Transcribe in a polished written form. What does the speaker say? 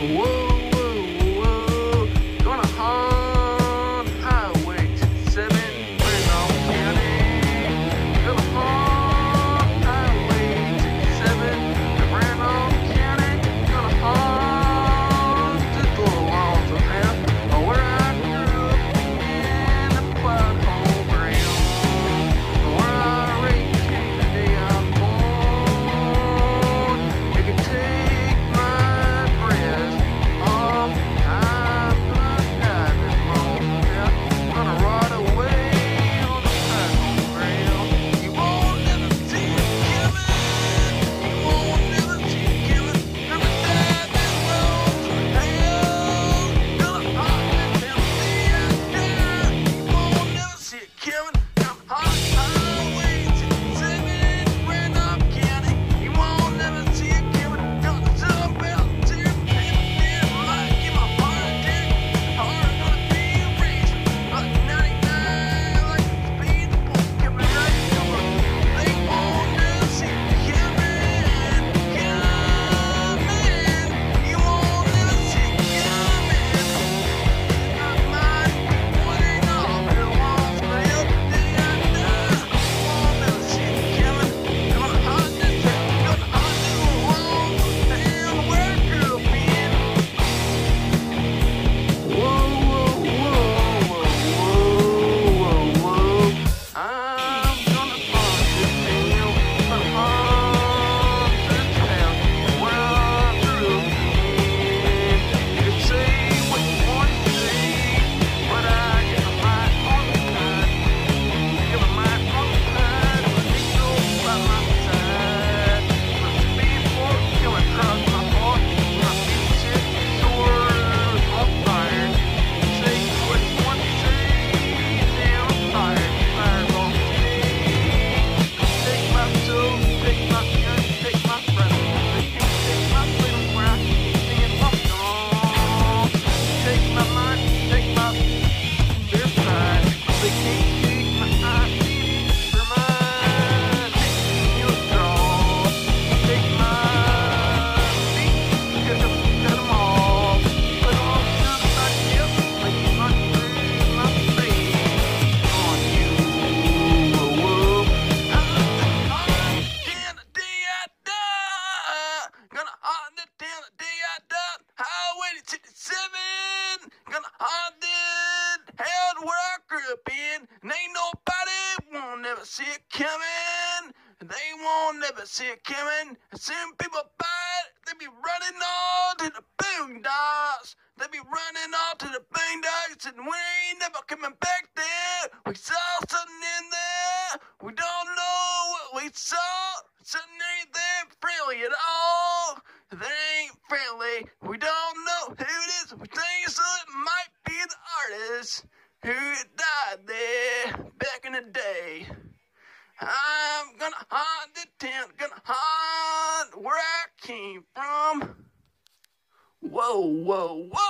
Whoa, whoa, whoa. Gonna haunt Highway 67, Randolph County. Gonna haunt Highway 67, Randolph County. Gonna haunt the walls of hell where I grew up in the quiet home ground. Where I raised came the day I was born. You can take my breath off. I'm gonna die this long. Gonna rot away on the quiet home ground. You won't never see it coming. You won't never see it coming. Gonna die this long from hell. Gonna haunt this empty after. You won't never see it coming. Gonna haunt Highway 67, Randolph County. You won't never see it coming. Gonna jump out to your pit, like in my heart attack. Heart gonna be racing like 99, like the speed the bullet coming right over. They won't never see it coming, coming. You won't never see it coming. Not mine, one ain't all, but it won't fail the day I die. You won't never see it coming. Gonna hunt this hell, gonna hunt this walls of hell where I grew up in. Whoa, whoa, whoa, whoa, whoa, whoa. I'm gonna hunt this hell, gonna hunt this town where I grew up in. You can say what you want to say, but I get a mic on the pad. Get a mic on the pad, but ain't no by my side. But the speed fork coming across my heart, my future soars on fire. Say what you want to say, damn fire, fire on me. Take my soul, take my gun, take my breath. They can't take my freedom where I keep being walked on. Take my mind, take my their pride. They can't take my identity for mine. Make me feel strong. Take my feet, cut 'em off. Put on to the back, yep, like you run through my face. On you, whoa, whoa. I'm gonna hunt till the day I die. Gonna hunt it till the day I die. Highway 67. Gonna hunt it hell where I grew up in. And ain't nobody won't never see it coming. They won't never see it coming. And soon people bite, they be running off to the boondocks. They be running off to the boondocks, and we ain't never coming back there. We saw something in there. We don't know what we saw. Something ain't there friendly at all. They ain't friendly. We don't know who it is. We think so it might be the artist who died there back in the day. I'm gonna haunt the town, gonna haunt where I came from. Whoa, whoa, whoa.